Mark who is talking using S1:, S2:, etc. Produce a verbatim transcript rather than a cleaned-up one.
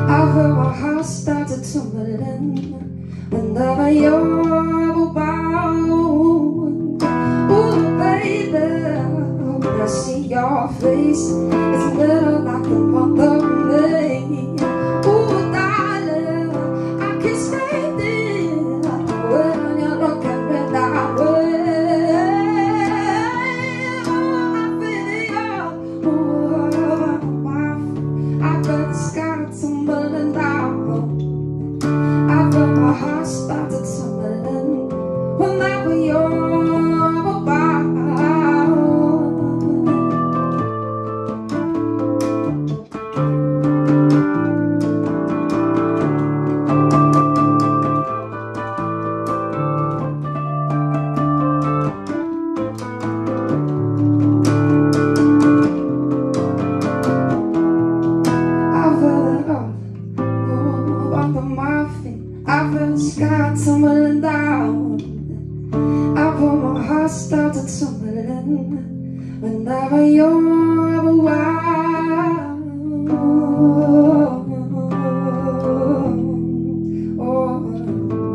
S1: I feel my heart start to tumbling whenever you're around. Ooh, baby, when I see your face, it's little like the month of May. Ooh, darling, I can't stand it when you look at me that way. Oh, I feel you over my mouth. I feel the sky tumbling down. I feel my heart start to tumbling whenever you're around. I feel the sky tumbling down. I feel my heart start to tumbling whenever you're around. Oh.